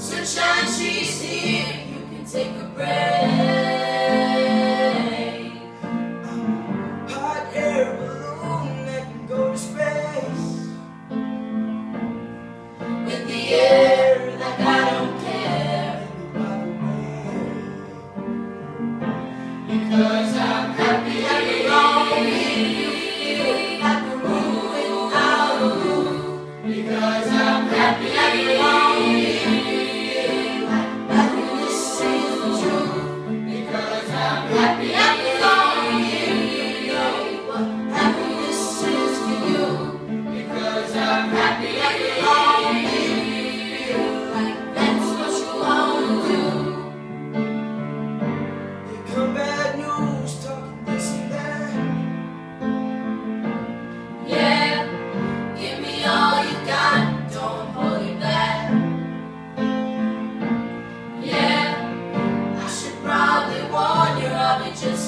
Sunshine, she's here, you can take a break. Hot air balloon that can go to space. With the air, like I don't care. Because I'm happy and alone. You feel like a room without a roof. Because I'm happy and alone. You feel like happiness is the truth. Because I'm happy and alone. You know what happiness is to you. Because I'm happy and alone. You feel like that's what you want to do. Here come bad news, talking this and that. Yeah, give me all you got, don't hold it back. Yeah, I should probably warn you, I'll be just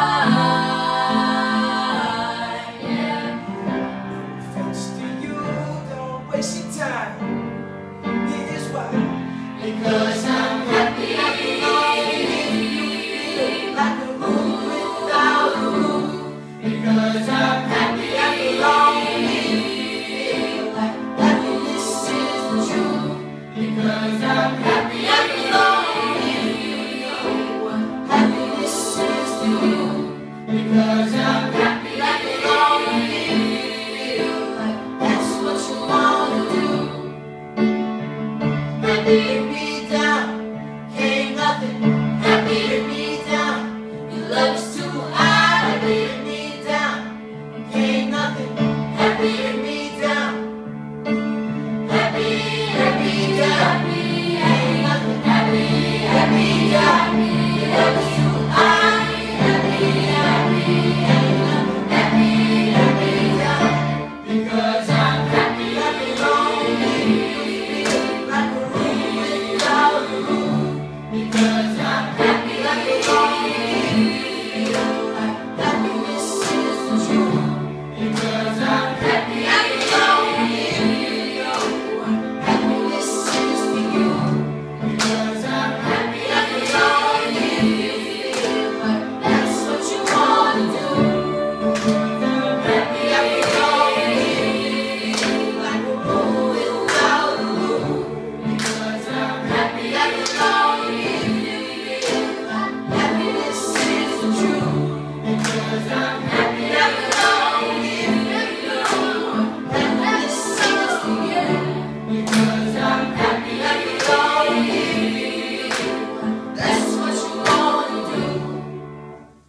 fine. Yeah, Thanks to you, don't waste your time. Here's why. because I'm happy and alone. You feel like a room without a roof. Because I'm happy and alone. You feel like happiness is the truth. Because I'm happy and alone. You know what happiness is to you. Because I'm happy and alone. You feel like that's what you want to do. Happy